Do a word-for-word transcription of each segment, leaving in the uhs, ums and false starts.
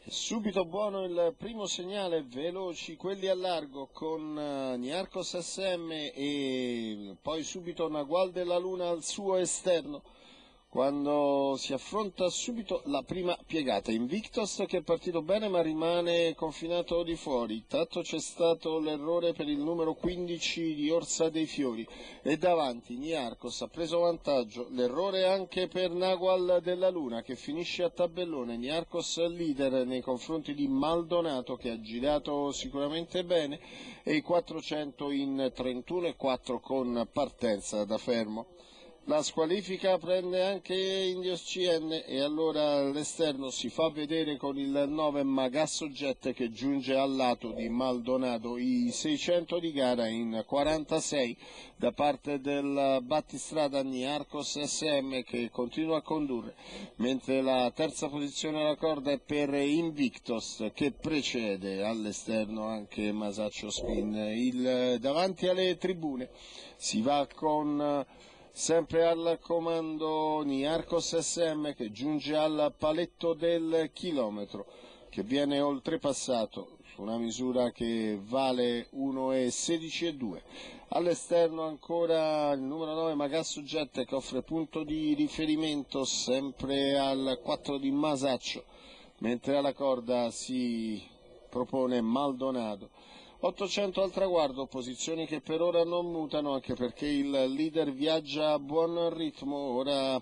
Subito buono il primo segnale, veloci quelli a largo con uh, Niarchos S M e poi subito Nagual della Luna al suo esterno, quando si affronta subito la prima piegata. Invictus che è partito bene ma rimane confinato di fuori. Intanto c'è stato l'errore per il numero quindici di Orsa dei Fiori e davanti Niarchos ha preso vantaggio, l'errore anche per Nagual della Luna che finisce a tabellone. Niarchos leader nei confronti di Maldonato che ha girato sicuramente bene e i quattrocento in trentuno e quattro con partenza da fermo. La squalifica prende anche Indios C N e allora all'esterno si fa vedere con il nove Magasso Jet che giunge al lato di Maldonato, i seicento di gara in quarantasei da parte del battistrada Niarchos S M che continua a condurre, mentre la terza posizione alla corda è per Invictus che precede all'esterno anche Masaccio Spin. Il, davanti alle tribune si va con sempre al comando Niarchos S M che giunge al paletto del chilometro che viene oltrepassato su una misura che vale uno e sedici e due. All'esterno ancora il numero nove Magasso Jet che offre punto di riferimento sempre al quattro di Masaccio, mentre alla corda si propone Maldonato. ottocento al traguardo, posizioni che per ora non mutano anche perché il leader viaggia a buon ritmo. Ora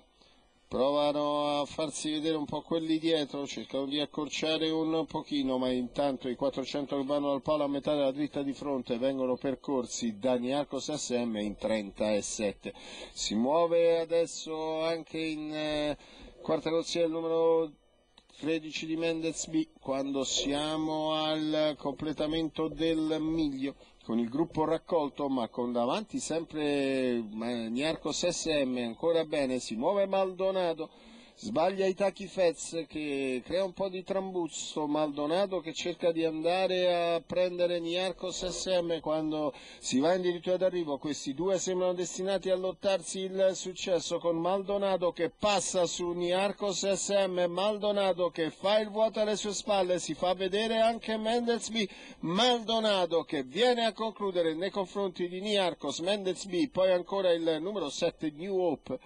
provano a farsi vedere un po' quelli dietro, cercano di accorciare un pochino, ma intanto i quattrocento che vanno al palo a metà della dritta di fronte vengono percorsi da Niarchos S M in trentasette. Si muove adesso anche in eh, quarta corsia il numero tredici di Mendez B quando siamo al completamento del miglio con il gruppo raccolto ma con davanti sempre Niarchos S M ancora bene. Si muove Maldonato, sbaglia i tacchi Fez che crea un po' di trambusto. Maldonato che cerca di andare a prendere Niarchos S M quando si va addirittura d'arrivo. Questi due sembrano destinati a lottarsi il successo con Maldonato che passa su Niarchos S M, Maldonato che fa il vuoto alle sue spalle, si fa vedere anche Mendez B, Maldonato che viene a concludere nei confronti di Niarchos, Mendez B, poi ancora il numero sette New Hope.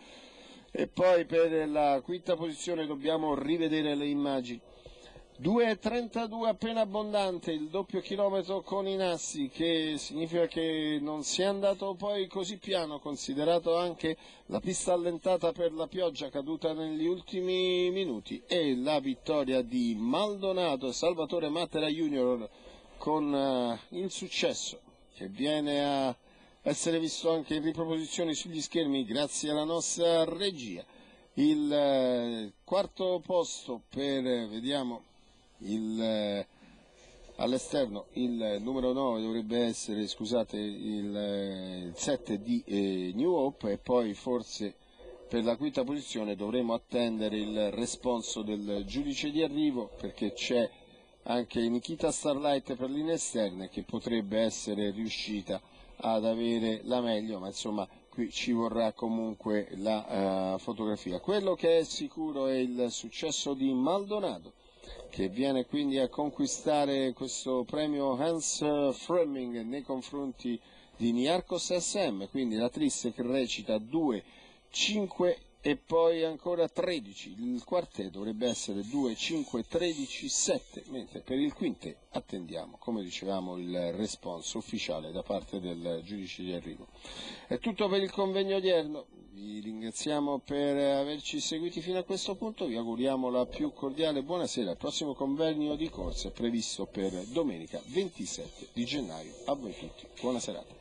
E poi per la quinta posizione dobbiamo rivedere le immagini. due e trentadue appena abbondante il doppio chilometro con i Nassi, che significa che non si è andato poi così piano, considerato anche la pista allentata per la pioggia caduta negli ultimi minuti, e la vittoria di Maldonato e Salvatore Matera Junior con uh, il successo che viene a essere visto anche in riproposizioni sugli schermi grazie alla nostra regia. Il eh, quarto posto per, vediamo, il, eh, all'esterno il numero nove dovrebbe essere, scusate, il, eh, il sette di eh, New Hope, e poi forse per la quinta posizione dovremo attendere il responso del giudice di arrivo perché c'è anche Nikita Starlight per linee esterne che potrebbe essere riuscita ad avere la meglio, ma insomma qui ci vorrà comunque la uh, fotografia. Quello che è sicuro è il successo di Maldonato che viene quindi a conquistare questo premio Hans Fleming nei confronti di Niarchos S M, quindi la triste che recita due, cinque e poi ancora tredici. Il quartet dovrebbe essere due, cinque, tredici, sette, mentre per il quintet attendiamo, come dicevamo, il responso ufficiale da parte del giudice di arrivo. È tutto per il convegno odierno, vi ringraziamo per averci seguiti fino a questo punto, vi auguriamo la più cordiale buonasera. Il prossimo convegno di corsa è previsto per domenica ventisette di gennaio. A voi tutti, buona serata.